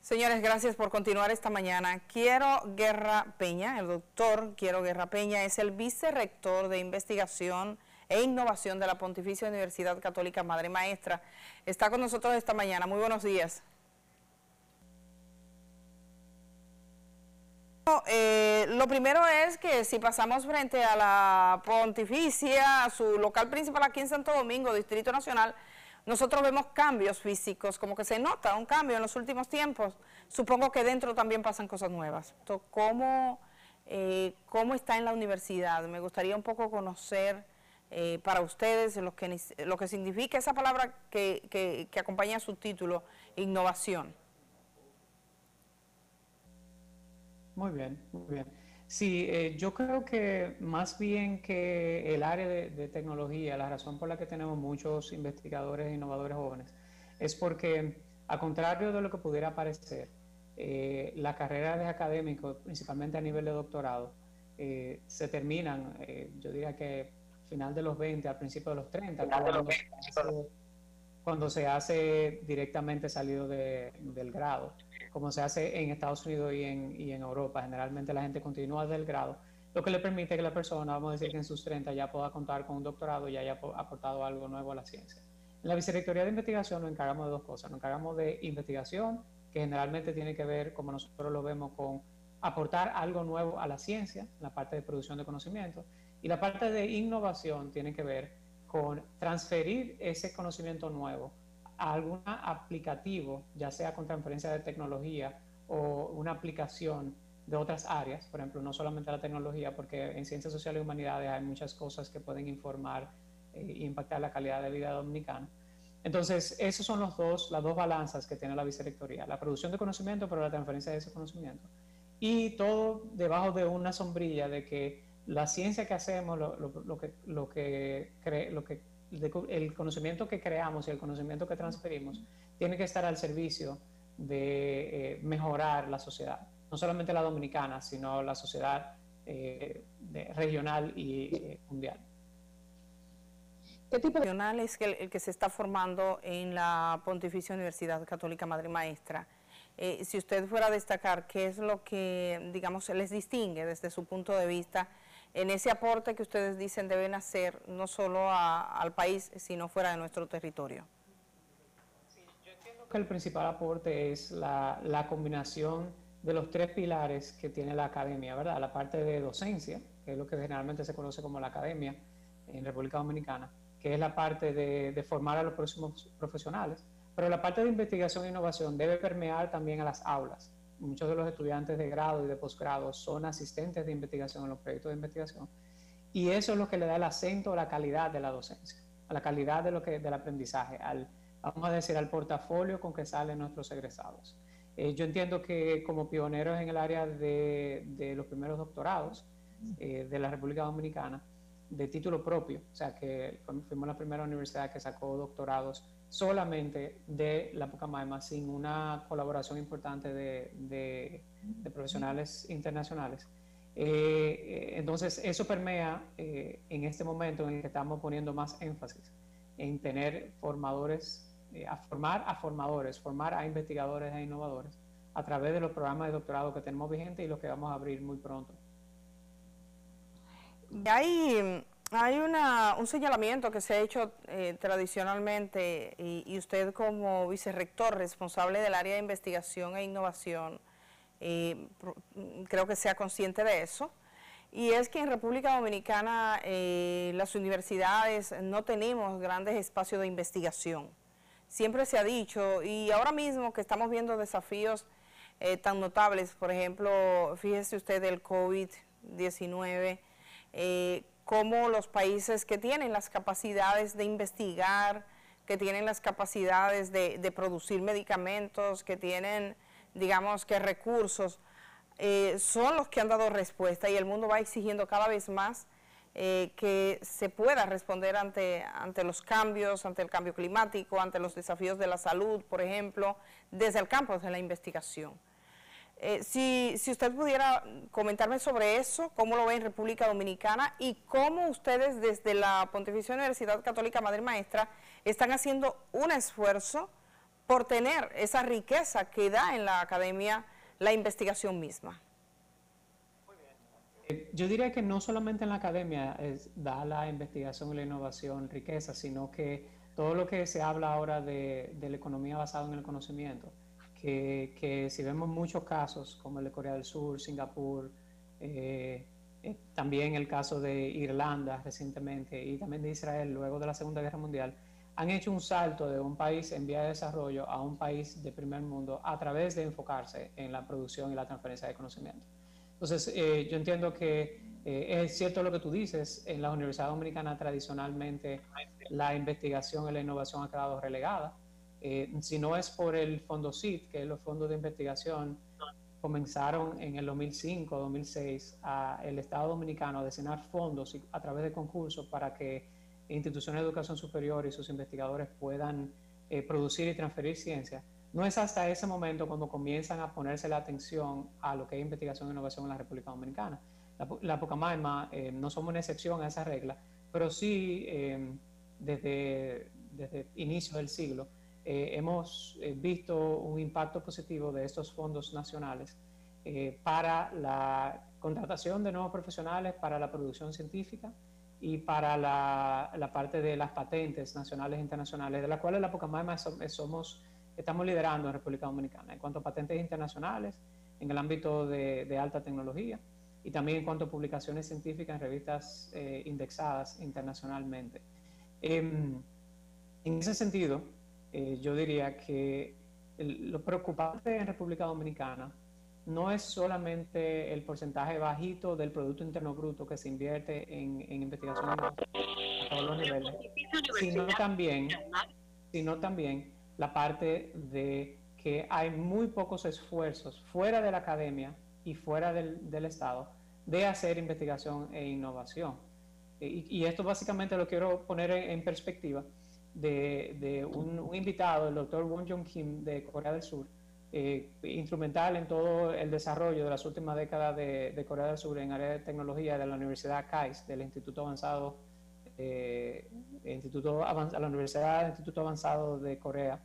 Señores, gracias por continuar esta mañana. Quiero Guerra Peña, el doctor Quiero Guerra Peña, es el vicerrector de Investigación e Innovación de la Pontificia Universidad Católica Madre Maestra. Está con nosotros esta mañana. Muy buenos días. Lo primero es que si pasamos frente a la Pontificia, a su local principal aquí en Santo Domingo, Distrito Nacional, nosotros vemos cambios físicos, como que se nota un cambio en los últimos tiempos. Supongo que dentro también pasan cosas nuevas. Entonces, ¿cómo está en la universidad? Me gustaría un poco conocer para ustedes lo que significa esa palabra que acompaña su título, innovación. Muy bien, muy bien. Sí, yo creo que más bien que el área de tecnología, la razón por la que tenemos muchos investigadores e innovadores jóvenes, es porque, a contrario de lo que pudiera parecer, las carreras de académicos, principalmente a nivel de doctorado, se terminan, yo diría que final de los 20, al principio de los 30, cuando se hace directamente salido del grado, como se hace en Estados Unidos y en Europa. Generalmente la gente continúa del grado, lo que le permite que la persona, vamos a decir que en sus 30 ya pueda contar con un doctorado y haya aportado algo nuevo a la ciencia. En la Vicerrectoría de Investigación nos encargamos de dos cosas. Nos encargamos de investigación, que generalmente tiene que ver, como nosotros lo vemos, con aportar algo nuevo a la ciencia, la parte de producción de conocimiento, y la parte de innovación tiene que ver con transferir ese conocimiento nuevo a algún aplicativo, ya sea con transferencia de tecnología o una aplicación de otras áreas, por ejemplo, no solamente la tecnología, porque en ciencias sociales y humanidades hay muchas cosas que pueden informar e impactar la calidad de vida dominicana. Entonces, esos son las dos balanzas que tiene la vicerrectoría, la producción de conocimiento, pero la transferencia de ese conocimiento. Y todo debajo de una sombrilla de que la ciencia que hacemos, el conocimiento que creamos y el conocimiento que transferimos tiene que estar al servicio de mejorar la sociedad, no solamente la dominicana, sino la sociedad regional y mundial. ¿Qué tipo de profesional es el que se está formando en la Pontificia Universidad Católica Madre Maestra? Si usted fuera a destacar, ¿qué es lo que, digamos, les distingue desde su punto de vista en ese aporte que ustedes dicen deben hacer no solo al país, sino fuera de nuestro territorio? Sí, yo entiendo que el principal aporte es la combinación de los tres pilares que tiene la academia, ¿verdad? La parte de docencia, que es lo que generalmente se conoce como la academia en República Dominicana, que es la parte de formar a los próximos profesionales, pero la parte de investigación e innovación debe permear también a las aulas. Muchos de los estudiantes de grado y de posgrado son asistentes de investigación en los proyectos de investigación, y eso es lo que le da el acento a la calidad de la docencia, a la calidad del aprendizaje, vamos a decir, al portafolio con que salen nuestros egresados. Yo entiendo que como pioneros en el área de los primeros doctorados de la República Dominicana, de título propio, o sea que fuimos la primera universidad que sacó doctorados solamente de la Pucamaima, sin una colaboración importante de profesionales internacionales. Entonces eso permea en este momento en el que estamos poniendo más énfasis en tener formadores, formar a investigadores e innovadores a través de los programas de doctorado que tenemos vigentes y los que vamos a abrir muy pronto. Hay un señalamiento que se ha hecho tradicionalmente y usted como vicerrector responsable del área de investigación e innovación creo que sea consciente de eso, y es que en República Dominicana las universidades no tenemos grandes espacios de investigación. Siempre se ha dicho, y ahora mismo que estamos viendo desafíos tan notables, por ejemplo, fíjese usted del COVID-19, cómo los países que tienen las capacidades de investigar, que tienen las capacidades de producir medicamentos, que tienen, digamos, que recursos, son los que han dado respuesta, y el mundo va exigiendo cada vez más que se pueda responder ante los cambios, ante el cambio climático, ante los desafíos de la salud, por ejemplo, desde el campo de la investigación. Si usted pudiera comentarme sobre eso, cómo lo ve en República Dominicana y cómo ustedes desde la Pontificia Universidad Católica Madre Maestra están haciendo un esfuerzo por tener esa riqueza que da en la academia la investigación misma. Yo diría que no solamente en la academia da la investigación y la innovación riqueza, sino que todo lo que se habla ahora de la economía basada en el conocimiento, que si vemos muchos casos como el de Corea del Sur, Singapur, también el caso de Irlanda recientemente y también de Israel luego de la Segunda Guerra Mundial, han hecho un salto de un país en vía de desarrollo a un país de primer mundo a través de enfocarse en la producción y la transferencia de conocimiento. Entonces, yo entiendo que es cierto lo que tú dices, en la Universidad Dominicana tradicionalmente la investigación y la innovación ha quedado relegada. Si no es por el Fondo CID, que es los fondos de investigación, comenzaron en el 2005, 2006, el Estado Dominicano a designar fondos a través de concursos para que instituciones de educación superior y sus investigadores puedan producir y transferir ciencia. No es hasta ese momento cuando comienzan a ponerse la atención a lo que es investigación e innovación en la República Dominicana. La Pucamaima no somos una excepción a esa regla, pero sí desde inicio del siglo hemos visto un impacto positivo de estos fondos nacionales para la contratación de nuevos profesionales, para la producción científica y para la parte de las patentes nacionales e internacionales, de las cuales la Pucamaima estamos liderando en República Dominicana en cuanto a patentes internacionales, en el ámbito de alta tecnología y también en cuanto a publicaciones científicas en revistas indexadas internacionalmente. En ese sentido, yo diría que lo preocupante en República Dominicana no es solamente el porcentaje bajito del Producto Interno Bruto que se invierte en investigación a todos los niveles, sino también la parte de que hay muy pocos esfuerzos fuera de la academia y fuera del Estado de hacer investigación e innovación. Y esto básicamente lo quiero poner en perspectiva de un invitado, el doctor Won Jong Kim de Corea del Sur, instrumental en todo el desarrollo de las últimas décadas de Corea del Sur en área de tecnología de la Universidad KAIST, del Instituto Avanzado la Universidad del Instituto Avanzado de Corea.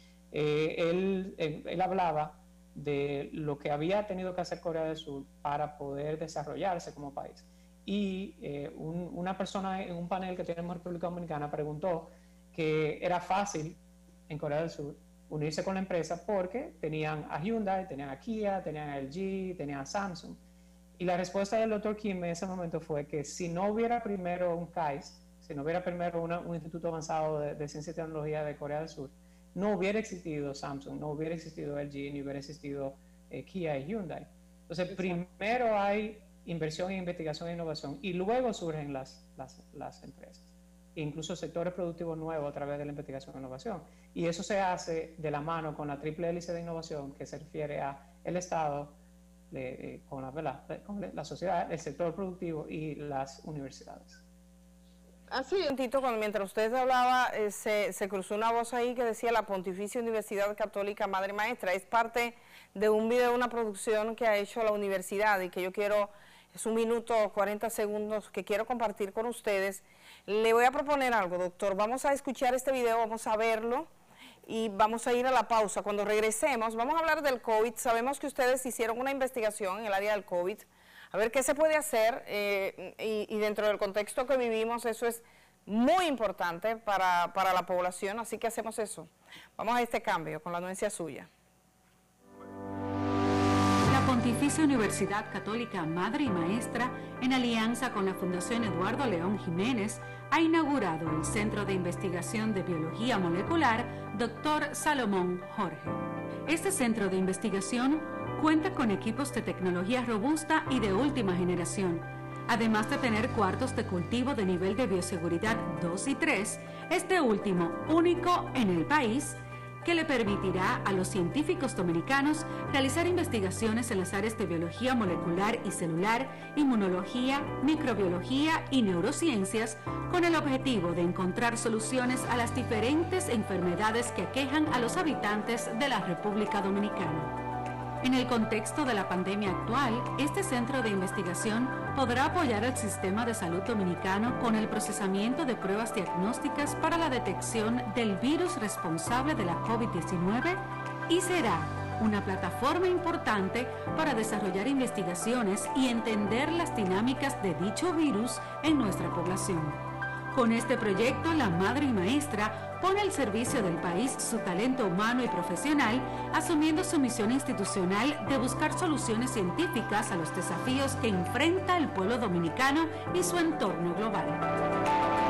Él hablaba de lo que había tenido que hacer Corea del Sur para poder desarrollarse como país. Y una persona en un panel que tenemos en República Dominicana preguntó que era fácil en Corea del Sur unirse con la empresa porque tenían a Hyundai, tenían a Kia, tenían a LG, tenían a Samsung. Y la respuesta del doctor Kim en ese momento fue que si no hubiera primero un KAIST, si no hubiera primero un Instituto Avanzado de Ciencia y Tecnología de Corea del Sur, no hubiera existido Samsung, no hubiera existido LG, ni hubiera existido Kia y Hyundai. Entonces, primero hay inversión en investigación e innovación y luego surgen las empresas, incluso sectores productivos nuevos a través de la investigación e innovación. Y eso se hace de la mano con la triple hélice de innovación que se refiere a el Estado, con la sociedad, el sector productivo y las universidades. Hace un momentito, mientras usted hablaba, se cruzó una voz ahí que decía la Pontificia Universidad Católica Madre y Maestra. Es parte de un video, una producción que ha hecho la universidad y que yo quiero, es 1 minuto 40 segundos que quiero compartir con ustedes. Le voy a proponer algo, doctor. Vamos a escuchar este video, vamos a verlo y vamos a ir a la pausa. Cuando regresemos, vamos a hablar del COVID. Sabemos que ustedes hicieron una investigación en el área del COVID. A ver qué se puede hacer y dentro del contexto que vivimos eso es muy importante para la población, así que hacemos eso. Vamos a este cambio con la anuencia suya. La Pontificia Universidad Católica Madre y Maestra, en alianza con la Fundación Eduardo León Jiménez, ha inaugurado el Centro de Investigación de Biología Molecular Dr. Salomón Jorge. Este centro de investigación cuenta con equipos de tecnología robusta y de última generación. Además de tener cuartos de cultivo de nivel de bioseguridad 2 y 3, este último único en el país, que le permitirá a los científicos dominicanos realizar investigaciones en las áreas de biología molecular y celular, inmunología, microbiología y neurociencias, con el objetivo de encontrar soluciones a las diferentes enfermedades que aquejan a los habitantes de la República Dominicana. En el contexto de la pandemia actual, este centro de investigación podrá apoyar al sistema de salud dominicano con el procesamiento de pruebas diagnósticas para la detección del virus responsable de la COVID-19 y será una plataforma importante para desarrollar investigaciones y entender las dinámicas de dicho virus en nuestra población. Con este proyecto, la Madre y Maestra pone al servicio del país su talento humano y profesional, asumiendo su misión institucional de buscar soluciones científicas a los desafíos que enfrenta el pueblo dominicano y su entorno global.